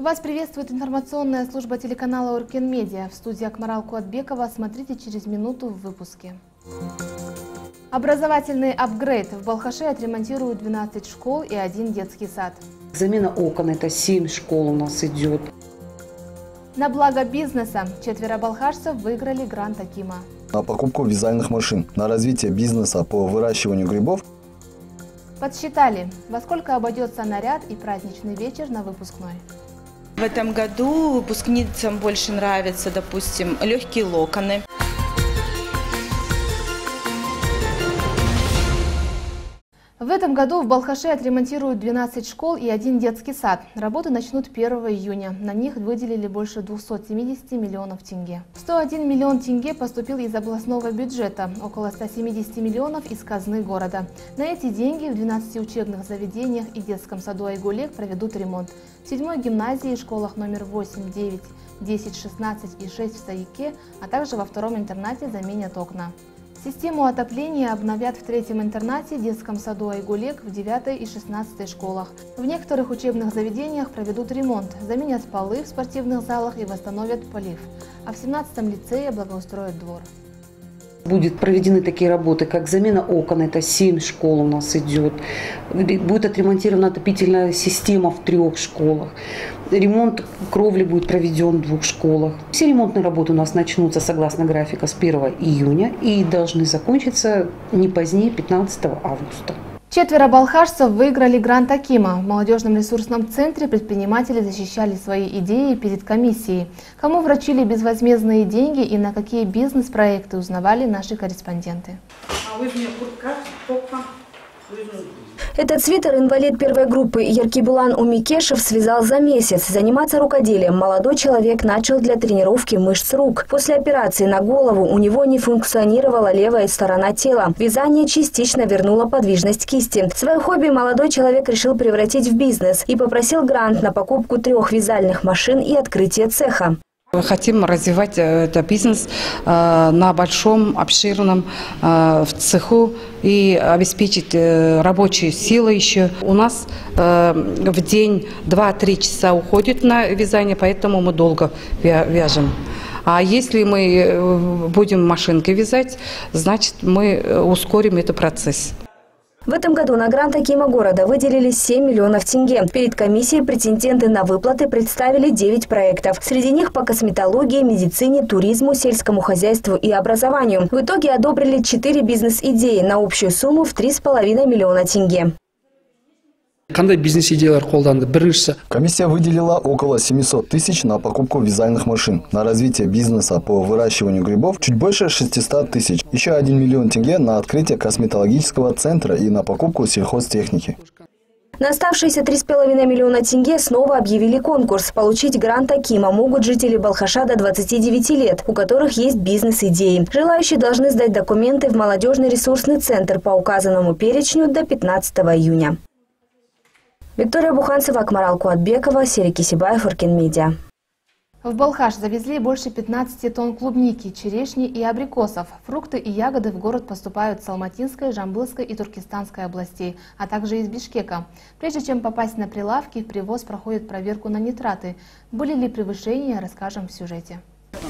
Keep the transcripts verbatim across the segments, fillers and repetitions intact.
Вас приветствует информационная служба телеканала Оркен Медиа. В студии Акмарал Куатбекова. Смотрите через минуту в выпуске. Образовательный апгрейд. В Балхаше отремонтируют двенадцать школ и один детский сад. Замена окон – это семь школ у нас идет. На благо бизнеса. Четверо балхашцев выиграли грант Акима. На покупку вязальных машин, на развитие бизнеса по выращиванию грибов. Подсчитали, во сколько обойдется наряд и праздничный вечер на выпускной. В этом году выпускницам больше нравятся, допустим, легкие локоны. В этом году в Балхаше отремонтируют двенадцать школ и один детский сад. Работы начнут первого июня. На них выделили больше двухсот семидесяти миллионов тенге. сто один миллион тенге поступил из областного бюджета, около ста семидесяти миллионов из казны города. На эти деньги в двенадцати учебных заведениях и детском саду Айгулек проведут ремонт. В седьмой гимназии и школах номер восемь, девять, десять, шестнадцать и шесть в Саике, а также во втором интернате заменят окна. Систему отопления обновят в третьем интернате, детском саду Айгулек, в девятой и шестнадцатой школах. В некоторых учебных заведениях проведут ремонт, заменят полы в спортивных залах и восстановят полив. А в семнадцатом лицее благоустроят двор. Будут проведены такие работы, как замена окон, это семь школ у нас идет. Будет отремонтирована отопительная система в трех школах. Ремонт кровли будет проведен в двух школах. Все ремонтные работы у нас начнутся согласно графика с первого июня и должны закончиться не позднее пятнадцатого августа. Четверо балхашцев выиграли грант Акима. В молодежном ресурсном центре предприниматели защищали свои идеи перед комиссией. Кому вручили безвозмездные деньги и на какие бизнес-проекты, узнавали наши корреспонденты. Этот свитер инвалид первой группы Яркибулан Умикешев связал за месяц. Заниматься рукоделием молодой человек начал для тренировки мышц рук. После операции на голову у него не функционировала левая сторона тела. Вязание частично вернуло подвижность кисти. Свое хобби молодой человек решил превратить в бизнес и попросил грант на покупку трех вязальных машин и открытие цеха. Мы хотим развивать этот бизнес э, на большом, обширном э, в цеху и обеспечить э, рабочую силу еще. У нас э, в день два-три часа уходит на вязание, поэтому мы долго вяжем. А если мы будем машинкой вязать, значит мы ускорим этот процесс. В этом году на грант Акима города выделили семь миллионов тенге. Перед комиссией претенденты на выплаты представили девять проектов. Среди них по косметологии, медицине, туризму, сельскому хозяйству и образованию. В итоге одобрили четыре бизнес-идеи на общую сумму в три с половиной миллиона тенге. Комиссия выделила около семисот тысяч на покупку вязальных машин, на развитие бизнеса по выращиванию грибов чуть больше шестисот тысяч, еще один миллион тенге на открытие косметологического центра и на покупку сельхозтехники. На оставшиеся три с половиной миллиона тенге снова объявили конкурс. Получить грант Акима могут жители Балхаша до двадцати девяти лет, у которых есть бизнес-идеи. Желающие должны сдать документы в молодежный ресурсный центр по указанному перечню до пятнадцатого июня. Виктория Буханцева, Акмарал Куатбекова, Серик Кисибаев, Оркен Медиа. В Балхаш завезли больше пятнадцати тонн клубники, черешни и абрикосов. Фрукты и ягоды в город поступают с Алматинской, Жамбылской и Туркестанской областей, а также из Бишкека. Прежде чем попасть на прилавки, привоз проходит проверку на нитраты. Были ли превышения, расскажем в сюжете.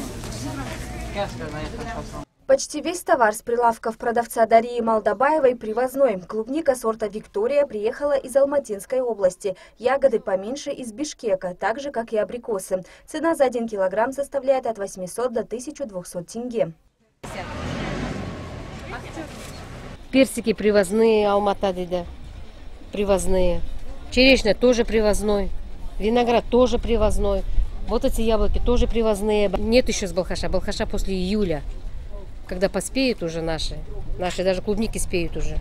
Почти весь товар с прилавков продавца Дарьи Малдабаевой привозной. Клубника сорта «Виктория» приехала из Алматинской области. Ягоды поменьше из Бишкека, так же, как и абрикосы. Цена за один килограмм составляет от восьмисот до тысячи двухсот тенге. Персики привозные, Алмата, да, привозные. Черешня тоже привозной. Виноград тоже привозной. Вот эти яблоки тоже привозные. Нет еще с Балхаша. Балхаша после июля. Когда поспеют уже наши, наши даже клубники спеют уже.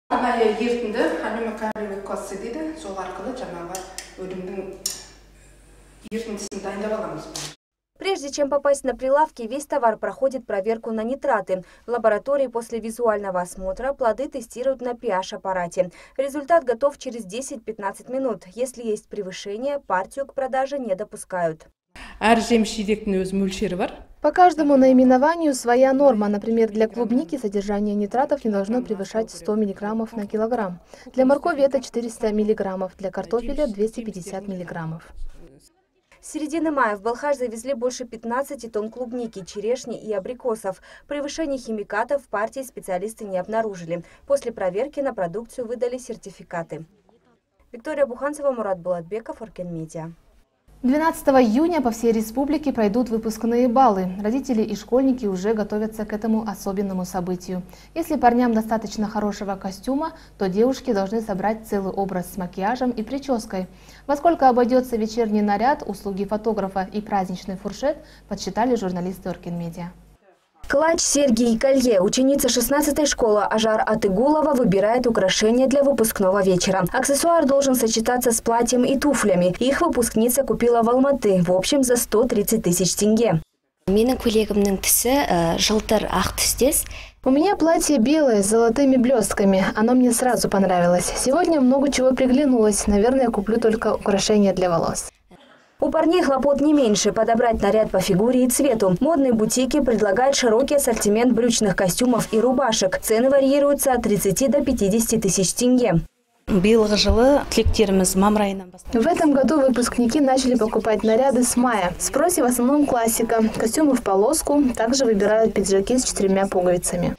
Прежде чем попасть на прилавки, весь товар проходит проверку на нитраты. В лаборатории после визуального осмотра плоды тестируют на pH-аппарате. Результат готов через десять-пятнадцать минут. Если есть превышение, партию к продаже не допускают. По каждому наименованию своя норма. Например, для клубники содержание нитратов не должно превышать сто миллиграммов на килограмм. Для моркови это четыреста миллиграммов, для картофеля двести пятьдесят миллиграммов. С середины мая в Балхаш завезли больше пятнадцати тонн клубники, черешни и абрикосов. Превышение химикатов в партии специалисты не обнаружили. После проверки на продукцию выдали сертификаты. Виктория Буханцева, Мурат Булатбеков, Оркен Медиа. двенадцатого июня по всей республике пройдут выпускные баллы. Родители и школьники уже готовятся к этому особенному событию. Если парням достаточно хорошего костюма, то девушки должны собрать целый образ с макияжем и прической. Во сколько обойдется вечерний наряд, услуги фотографа и праздничный фуршет, подсчитали журналисты Оркен Медиа. Клатч, серьги и колье. Ученица шестнадцатой школы Ажар Атыгулова выбирает украшения для выпускного вечера. Аксессуар должен сочетаться с платьем и туфлями. Их выпускница купила в Алматы, в общем, за сто тридцать тысяч тенге. У меня платье белое с золотыми блестками. Оно мне сразу понравилось. Сегодня много чего приглянулось. Наверное, куплю только украшения для волос. У парней хлопот не меньше – подобрать наряд по фигуре и цвету. Модные бутики предлагают широкий ассортимент брючных костюмов и рубашек. Цены варьируются от тридцати до пятидесяти тысяч тенге. В этом году выпускники начали покупать наряды с мая. В спросе в основном классика. Костюмы в полоску, также выбирают пиджаки с четырьмя пуговицами.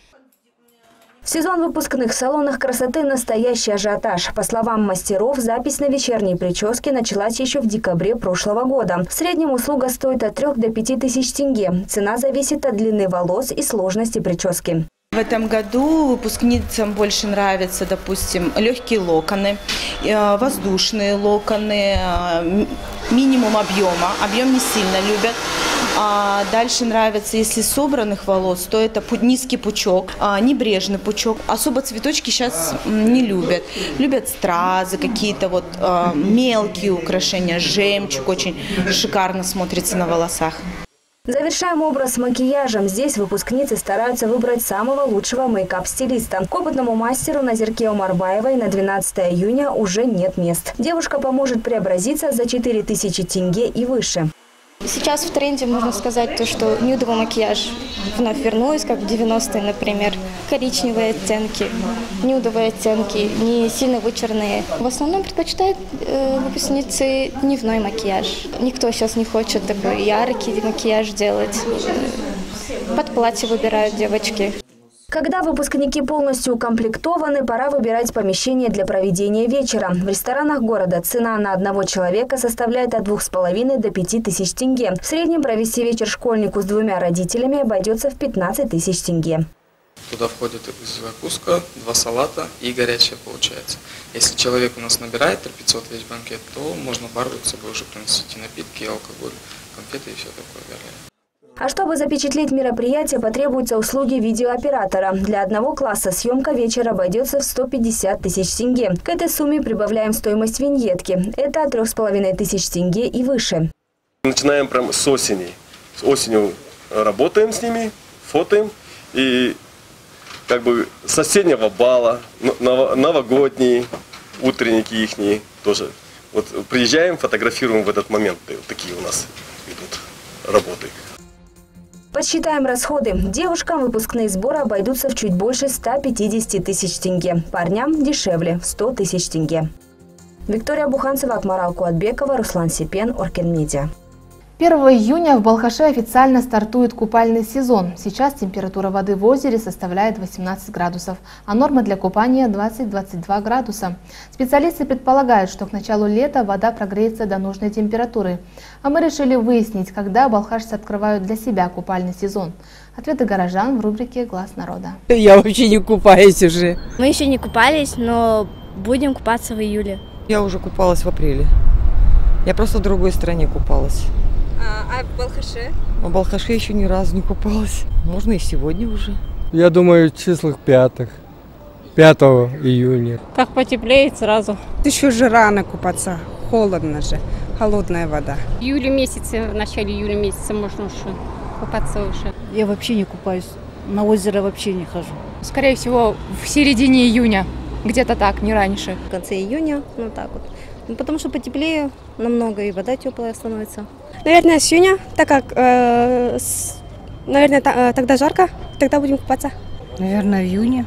В сезон выпускных в салонах красоты настоящий ажиотаж. По словам мастеров, запись на вечерние прически началась еще в декабре прошлого года. В среднем услуга стоит от трёх до пяти тысяч тенге. Цена зависит от длины волос и сложности прически. В этом году выпускницам больше нравятся, допустим, легкие локоны, воздушные локоны, минимум объема. Объем не сильно любят. А дальше нравится, если собранных волос, то это низкий пучок, небрежный пучок. Особо цветочки сейчас не любят. Любят стразы, какие-то вот мелкие украшения, жемчуг очень шикарно смотрится на волосах. Завершаем образ макияжем. Здесь выпускницы стараются выбрать самого лучшего мейкап-стилиста. К опытному мастеру Назирке Омарбаевой на двенадцатое июня уже нет мест. Девушка поможет преобразиться за четыре тысячи тенге и выше. Сейчас в тренде можно сказать то, что нюдовый макияж вновь вернулась, как в девяностые, например. Коричневые оттенки, нюдовые оттенки, не сильно вычурные. В основном предпочитают э, выпускницы дневной макияж. Никто сейчас не хочет такой яркий макияж делать. Под платье выбирают девочки. Когда выпускники полностью укомплектованы, пора выбирать помещение для проведения вечера. В ресторанах города цена на одного человека составляет от двух с половиной до пяти тысяч тенге. В среднем провести вечер школьнику с двумя родителями обойдется в пятнадцать тысяч тенге. Туда входит закуска, два салата и горячее получается. Если человек у нас набирает три пятьсот весь банкет, то можно порадовать собой уже приносить и напитки, и алкоголь, конфеты и все такое далее. А чтобы запечатлеть мероприятие, потребуются услуги видеооператора. Для одного класса съемка вечера обойдется в сто пятьдесят тысяч тенге. К этой сумме прибавляем стоимость виньетки. Это от трех с половиной тысяч тенге и выше. Начинаем прямо с осени. С осенью работаем с ними, фотоем. И как бы с осеннего бала, новогодние, утренники ихние тоже. Вот приезжаем, фотографируем в этот момент. Вот такие у нас идут работы. Подсчитаем расходы. Девушкам выпускные сборы обойдутся в чуть больше ста пятидесяти тысяч тенге. Парням дешевле – в сто тысяч тенге. Виктория Буханцева, Акмарал Куатбекова, Руслан Сипен, Оркен Медиа. первого июня в Балхаше официально стартует купальный сезон. Сейчас температура воды в озере составляет восемнадцать градусов, а норма для купания двадцать — двадцать два градуса. Специалисты предполагают, что к началу лета вода прогреется до нужной температуры. А мы решили выяснить, когда балхашцы открывают для себя купальный сезон. Ответы горожан в рубрике «Глаз народа». Я вообще не купаюсь уже. Мы еще не купались, но будем купаться в июле. Я уже купалась в апреле. Я просто в другой стране купалась. А, а в Балхаше? В Балхаше еще ни разу не купалась. Можно и сегодня уже. Я думаю, числах пятых. пятого июня. Как потеплеет сразу. Еще же рано купаться. Холодно же. Холодная вода. В июле месяце, в начале июля месяца можно уже купаться уже. Я вообще не купаюсь. На озеро вообще не хожу. Скорее всего, в середине июня. Где-то так, не раньше. В конце июня, ну так вот. Ну, потому что потеплее намного, и вода теплая становится. Наверное, с июня, так как, э, с, наверное, та, тогда жарко, тогда будем купаться. Наверное, в июне.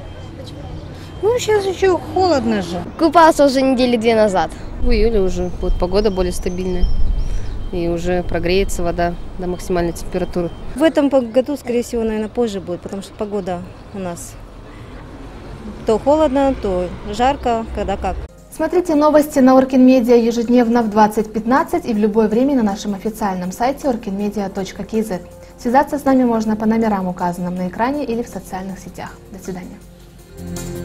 Ну, сейчас еще холодно же. Купался уже недели две назад. В июле уже будет погода более стабильная. и уже прогреется вода до максимальной температуры. В этом году, скорее всего, наверное, позже будет, потому что погода у нас то холодно, то жарко, когда как. Смотрите новости на Оркинмедиа ежедневно в двадцать пятнадцать и в любое время на нашем официальном сайте оркинмедиа точка кей зет. Связаться с нами можно по номерам, указанным на экране, или в социальных сетях. До свидания.